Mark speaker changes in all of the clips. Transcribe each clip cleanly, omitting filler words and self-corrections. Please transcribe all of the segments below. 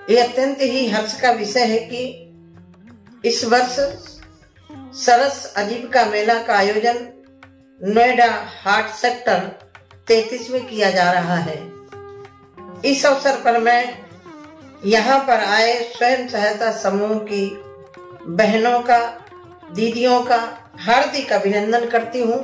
Speaker 1: ये अत्यंत ही हर्ष का विषय है कि इस वर्ष सरस आजीविका मेला का आयोजन नोएडा हाट सेक्टर 33 में किया जा रहा है। इस अवसर पर मैं यहाँ पर आए स्वयं सहायता समूह की बहनों का, दीदियों का हार्दिक अभिनंदन करती हूँ।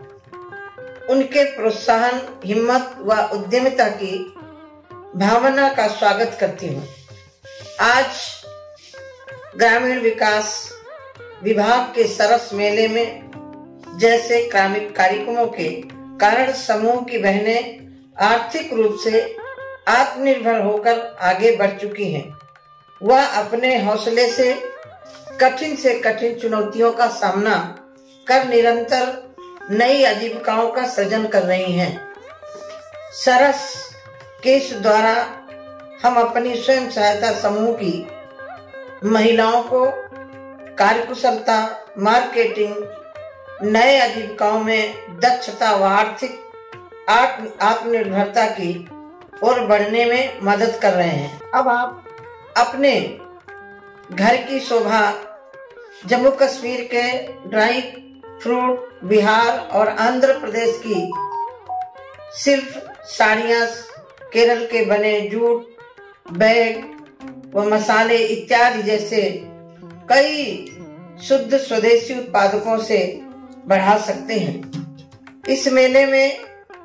Speaker 1: उनके प्रोत्साहन, हिम्मत व उद्यमिता की भावना का स्वागत करती हूँ। आज ग्रामीण विकास विभाग के सरस मेले में जैसे ग्रामीण कार्यक्रमों के कारण समूह की बहनें आर्थिक रूप से आत्मनिर्भर होकर आगे बढ़ चुकी हैं। वह अपने हौसले से कठिन चुनौतियों का सामना कर निरंतर नई आजीविकाओं का सृजन कर रही हैं। सरस केस द्वारा हम अपनी स्वयं सहायता समूह की महिलाओं को कार्यकुशलता, मार्केटिंग, नए आजीविकाओं में दक्षता व आर्थिक आत्मनिर्भरता की ओर बढ़ने में मदद कर रहे हैं। अब आप अपने घर की शोभा जम्मू कश्मीर के ड्राई फ्रूट, बिहार और आंध्र प्रदेश की सिर्फ साड़ियाँ, केरल के बने जूट, बैग व मसाले इत्यादि जैसे कई शुद्ध स्वदेशी उत्पादकों से बढ़ा सकते हैं। इस मेले में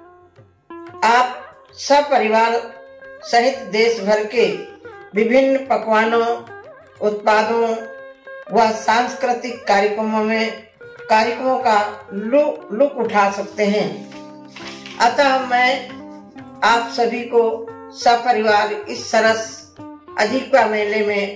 Speaker 1: आप सपरिवार सहित देश भर के विभिन्न पकवानों, उत्पादों व सांस्कृतिक कार्यक्रमों का लुत्फ उठा सकते हैं। अतः मैं आप सभी को सपरिवार इस सरस आजीविका मेले में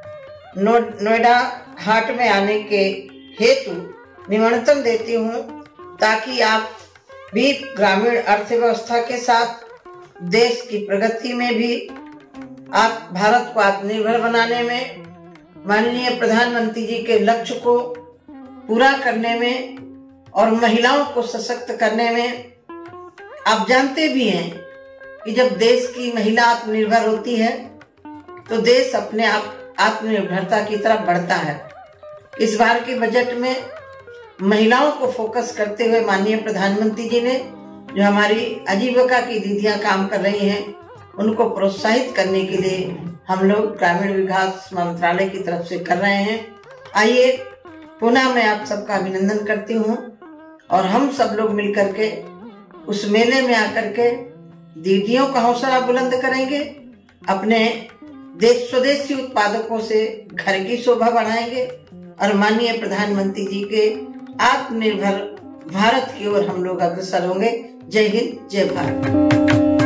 Speaker 1: नोएडा हाट में आने के हेतु निमंत्रण देती हूँ, ताकि आप भी ग्रामीण अर्थव्यवस्था के साथ देश की प्रगति में भी, आप भारत को आत्मनिर्भर बनाने में, माननीय प्रधानमंत्री जी के लक्ष्य को पूरा करने में और महिलाओं को सशक्त करने में। आप जानते भी हैं कि जब देश की महिला आत्मनिर्भर होती है तो देश अपने आप आत्मनिर्भरता की तरफ बढ़ता है। इस बार के बजट में महिलाओं को फोकस करते हुए माननीय प्रधानमंत्री जी ने जो हमारी आजीविका की दीदियां काम कर रही हैं, उनको प्रोत्साहित करने के लिए हम लोग ग्रामीण विकास मंत्रालय की तरफ से कर रहे हैं। आइए पुनः मैं आप सबका अभिनंदन करती हूँ और हम सब लोग मिलकर के उस मेले में आकर के दीदियों का हौसला बुलंद करेंगे, अपने स्वदेशी उत्पादकों से घर की शोभा बढ़ाएंगे और माननीय प्रधानमंत्री जी के आत्मनिर्भर भारत की ओर हम लोग अग्रसर होंगे। जय हिंद, जय भारत।